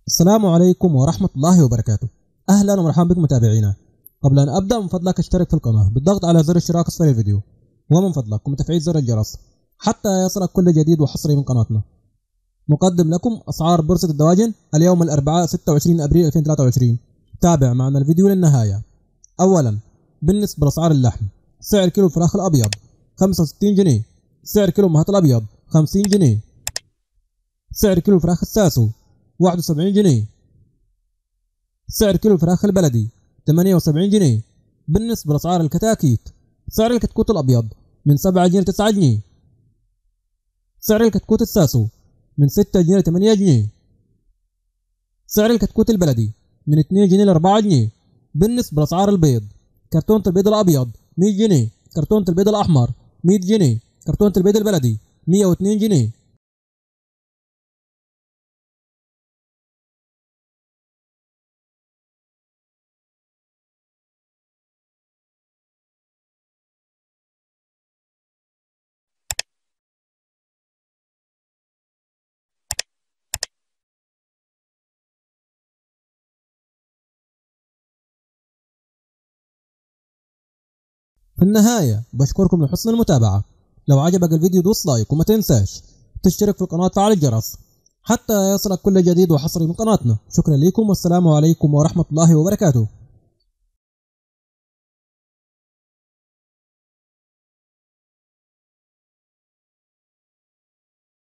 السلام عليكم ورحمة الله وبركاته. أهلا ومرحبا بكم متابعينا. قبل أن أبدأ من فضلك اشترك في القناة بالضغط على زر الاشتراك أسفل الفيديو، ومن فضلك وتفعيل زر الجرس حتى يصلك كل جديد وحصري من قناتنا. نقدم لكم أسعار بورصة الدواجن اليوم الأربعاء 26 أبريل 2023. تابع معنا الفيديو للنهاية. أولا، بالنسبة لأسعار اللحم: سعر كيلو الفراخ الأبيض 65 جنيه، سعر كيلو مهات الأبيض 50 جنيه، سعر كيلو الفراخ الساسو 71 جنيه، سعر كيلو الفراخ البلدي 78 جنيه. بالنسبة لأسعار الكتاكيت: سعر الكتكوت الأبيض من 7 جنيه ل 9 جنيه، سعر الكتكوت الساسو من 6 جنيه ل 8 جنيه، سعر الكتكوت البلدي من 2 جنيه ل 4 جنيه. بالنسبة لأسعار البيض: كرتونة البيض الأبيض 100 جنيه، كرتونة البيض الأحمر 100 جنيه، كرتونة البيض البلدي 102 جنيه. في النهاية بشكركم لحسن المتابعة. لو عجبك الفيديو دوس لايك، وما تنساش تشترك في القناة وتفعل الجرس حتى يصلك كل جديد وحصري من قناتنا. شكرا لكم والسلام عليكم ورحمة الله وبركاته.